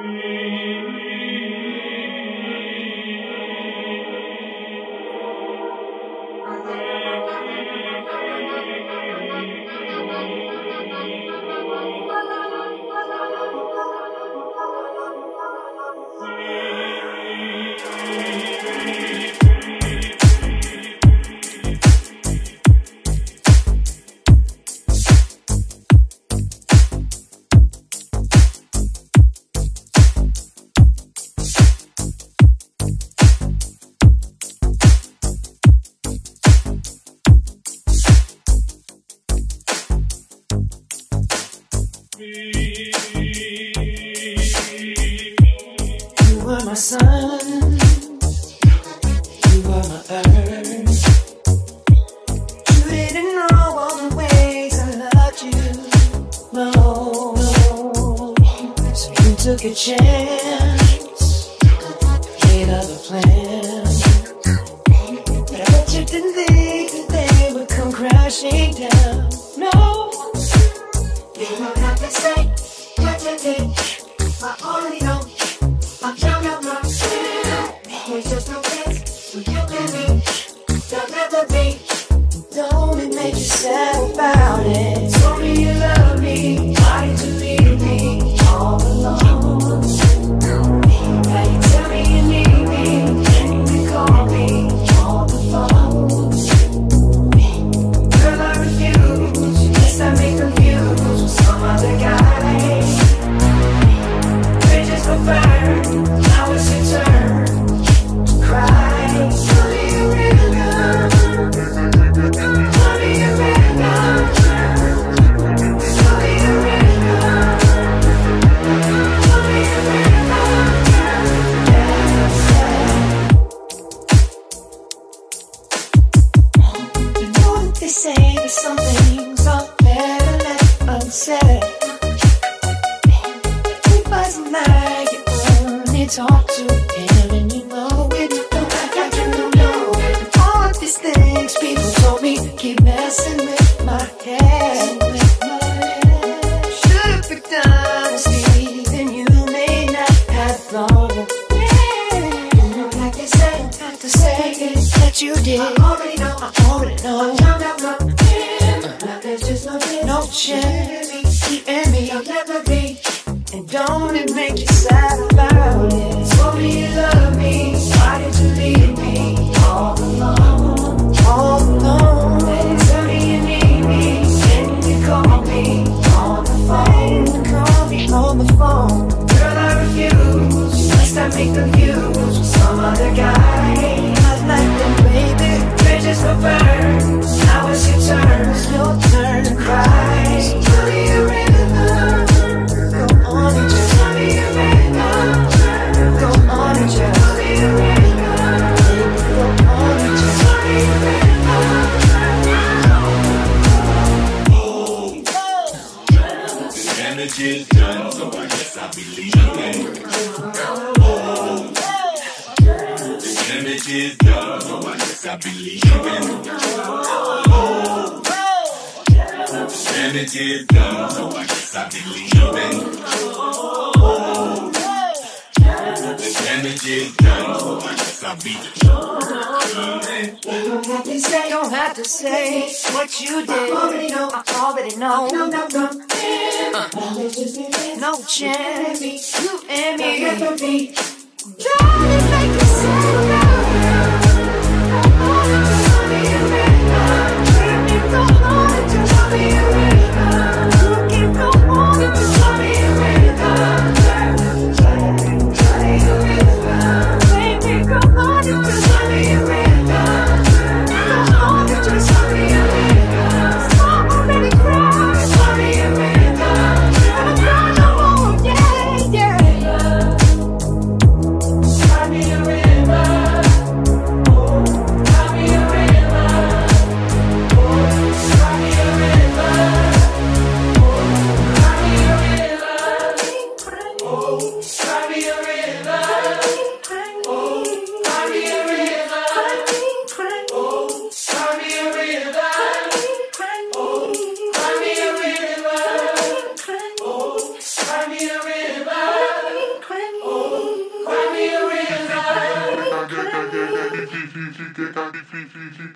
You were my sun, you were my earth. You didn't know all the ways I loved you, no. So you took a chance, made other plans, but I bet you didn't think that they would come crashing down, no. You don't have to say what you did, I already know. I'm down on my feet. There's just no place where you can be. There'll never be. Don't it make you sad about it? Told me you love me. Why did you leave me all alone? Now you tell me you need me, and you call me on the phone. Girl, I refuse. Yes, I may confuse with some other guy. Bridges were burned. Now it's your turn to cry. Tell me you're real girl. Tell me you're real girl. Tell me you're real girl. Tell me you're real girl. You know what they say, that some things are better left unsaid. It doesn't matter, you only talk to him and you know it. You don't act like you don't know it. All of these things people told me keep messing with my head. Should've picked honesty, then you may not have thought of it. You don't have to say it, that you did. I already know. There's just no chance, you and me, I'll never be. And don't it make you sad about it? Told me you love me, why did you leave me all alone? All alone. Then tell me you need me, and you call me on the phone. Call me on the phone. Girl, I refuse. Must I make confused with some other guy? Not like that, baby. Bridges were burned. Now it's your turn. It's your turn to cry. So tell me you're real love. Go on and just tell me you're real love. Go on and just tell me you're real love. Go on and just tell me you're real love. The damage is done, so I guess I believe in. The damage is done, so I guess I believe in. The damage is done, so I guess I believe in. The damage is done, so I guess I believe in. Don't have to say what you did. I already know. No chance, you and me. Don't it make you sad about it? Tell me you're real love. Go on and just tell me you're real love. You can go on and just tell me you're real love. Tell me you're real love. Baby, go on and just tell me you're real love. Go on and just tell me you're real love. Stop already crying. Tell me you're real love. I'm not no more, yeah. Tell me you're real love. Thank you.